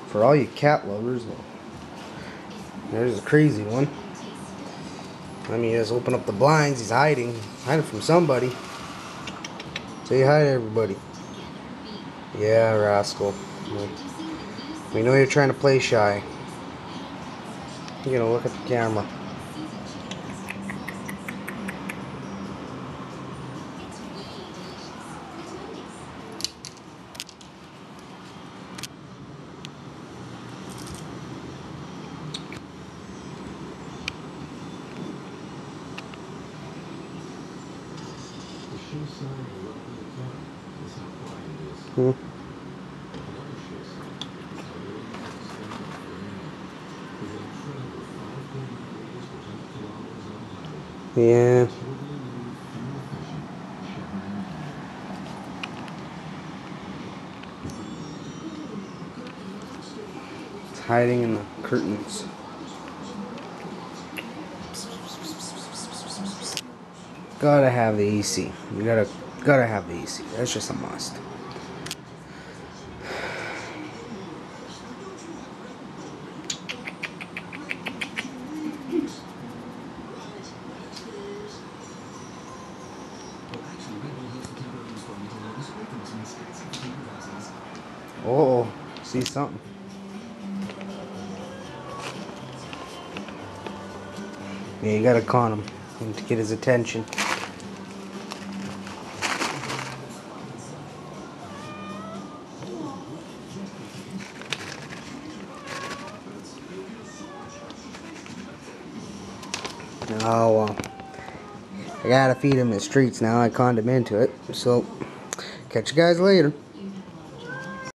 For all you cat lovers, there's a crazy one. I mean, just open up the blinds. He's hiding. Hiding from somebody. Say hi to everybody. Yeah, rascal. We know you're trying to play shy. You know, look at the camera. Hmm. Yeah. It's hiding in the curtains. Gotta have the AC. You gotta have the AC. That's just a must. Oh, see something. Yeah, you gotta con him to get his attention. Oh well. I gotta feed him the streets now. I conned him into it. So, catch you guys later.